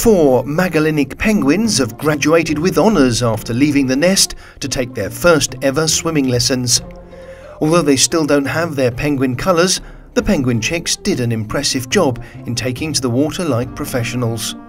4 Magellanic penguins have graduated with honours after leaving the nest to take their first ever swimming lessons. Although they still don't have their penguin colours, the penguin chicks did an impressive job in taking to the water like professionals.